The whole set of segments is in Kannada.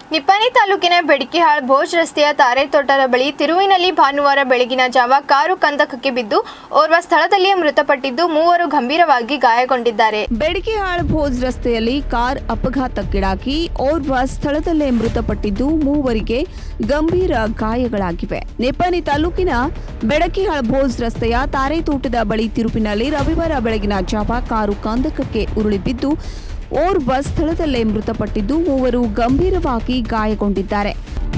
ನಿಪ್ಪಾಣಿ ತಾಲೂಕಿನ ಬೆಡಕಿಹಾಳ್ ಭೋಜ್ ರಸ್ತೆಯ ತಾರೆತೋಟದ ಬಳಿ ತಿರುವಿನಲ್ಲಿ ಭಾನುವಾರ ಬೆಳಗಿನ ಜಾವ ಕಾರು ಕಂದಕಕ್ಕೆ ಬಿದ್ದು ಓರ್ವ ಸ್ಥಳದಲ್ಲಿಯೇ ಮೃತಪಟ್ಟಿದ್ದು ಮೂವರು ಗಂಭೀರವಾಗಿ ಗಾಯಗೊಂಡಿದ್ದಾರೆ. ಬೆಡಕಿಹಾಳ್ ಭೋಜ್ ರಸ್ತೆಯಲ್ಲಿ ಕಾರ್ ಅಪಘಾತಕ್ಕೀಡಾಗಿ ಓರ್ವ ಸ್ಥಳದಲ್ಲೇ ಮೃತಪಟ್ಟಿದ್ದು ಮೂವರಿಗೆ ಗಂಭೀರ ಗಾಯಗಳಾಗಿವೆ. ನಿಪ್ಪಾಣಿ ತಾಲೂಕಿನ ಬೆಡಕಿಹಾಳ್ ಭೋಜ್ ರಸ್ತೆಯ ತಾರೆತೋಟದ ಬಳಿ ತಿರುವಿನಲ್ಲಿ ರವಿವಾರ ಬೆಳಗಿನ ಜಾವ ಕಾರು ಕಂದಕಕ್ಕೆ ಉರುಳಿ ಬಿದ್ದು ಓರ್ವ ಸ್ಥಳದಲ್ಲೇ ಮೃತಪಟ್ಟಿದ್ದು ಮೂವರು ಗಂಭೀರವಾಗಿ ಗಾಯಗೊಂಡಿದ್ದಾರೆ.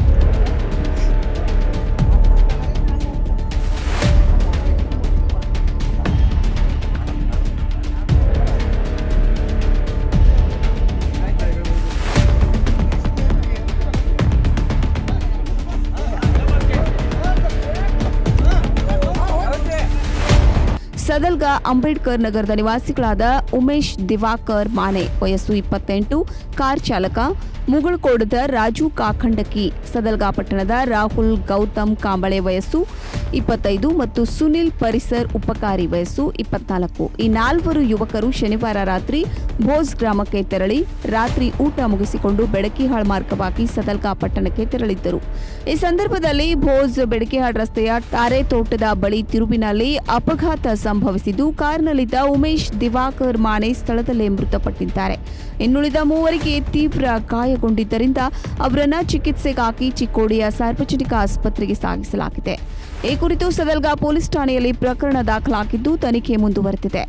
ಸದಲ್ಗಾ ಅಂಬೇಡ್ಕರ್ ನಗರದ ನಿವಾಸಿಗಳಾದ ಉಮೇಶ್ ದಿವಾಕರ್ ಮಾನೆ ವಯಸ್ಸು 28, ಕಾರ್ ಚಾಲಕ ಮುಗಳಕೋಡದ ರಾಜು ಕಾಖಂಡಕಿ, ಸದಲ್ಗಾ ಪಟ್ಟಣದ ರಾಹುಲ್ ಗೌತಮ್ ಕಾಂಬಳೆ ವಯಸ್ಸು 25 ಮತ್ತು ಸುನಿಲ್ ಪರಿಸರ್ ಉಪಕಾರಿ ವಯಸ್ಸು 24. ಈ ನಾಲ್ವರು ಯುವಕರು ಶನಿವಾರ ರಾತ್ರಿ ಭೋಜ್ ಗ್ರಾಮಕ್ಕೆ ತೆರಳಿ ರಾತ್ರಿ ಊಟ ಮುಗಿಸಿಕೊಂಡು ಬೆಡಕಿಹಾಳ್ ಮಾರ್ಗವಾಗಿ ಸದಲ್ಗಾ ಪಟ್ಟಣಕ್ಕೆ ತೆರಳಿದ್ದರು. ಈ ಸಂದರ್ಭದಲ್ಲಿ ಭೋಜ್ ಬೆಡಕಿಹಾಳ್ ರಸ್ತೆಯ ತಾರೆತೋಟದ ಬಳಿ ತಿರುವಿನಲ್ಲಿ ಅಪಘಾತ ಸಂಭವಿಸಿದ್ದು ಕಾರ್ನಲ್ಲಿದ್ದ ಉಮೇಶ್ ದಿವಾಕರ್ ಮಾನೆ ಸ್ಥಳದಲ್ಲೇ ಮೃತಪಟ್ಟಿದ್ದಾರೆ. ಇನ್ನುಳಿದ ಮೂವರಿಗೆ ತೀವ್ರ ಗಾಯಗೊಂಡಿದ್ದರಿಂದ ಅವರನ್ನು ಚಿಕಿತ್ಸೆಗಾಗಿ ಚಿಕ್ಕೋಡಿಯ ಸಾರ್ವಜನಿಕ ಆಸ್ಪತ್ರೆಗೆ ಸಾಗಿಸಲಾಗಿದೆ. ಈ ಕುರಿತು ಸದಲ್ಗಾ ಪೊಲೀಸ್ ಠಾಣೆಯಲ್ಲಿ ಪ್ರಕರಣ ದಾಖಲಾಗಿದ್ದು ತನಿಖೆ ಮುಂದುವರೆದಿದೆ.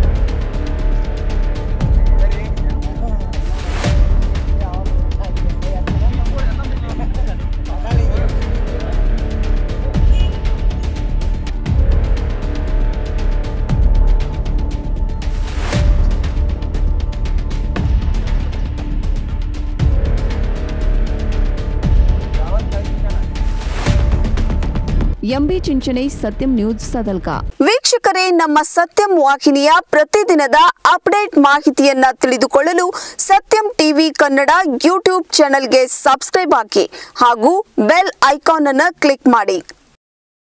ಎಂಬಿ ಚಿಂಚನೆ, ಸತ್ಯಂ ನ್ಯೂಸ್, ಸದಲ್ಗಾ. ವೀಕ್ಷಕರೇ, ನಮ್ಮ ಸತ್ಯಂ ವಾಹಿನಿಯ ಪ್ರತಿದಿನದ ಅಪ್ಡೇಟ್ ಮಾಹಿತಿಯನ್ನ ತಿಳಿದುಕೊಳ್ಳಲು ಸತ್ಯಂ ಟಿವಿ ಕನ್ನಡ ಯೂಟ್ಯೂಬ್ ಚಾನೆಲ್ಗೆ ಸಬ್ಸ್ಕ್ರೈಬ್ ಆಗಿ ಹಾಗೂ ಬೆಲ್ ಐಕಾನ್ ಅನ್ನು ಕ್ಲಿಕ್ ಮಾಡಿ.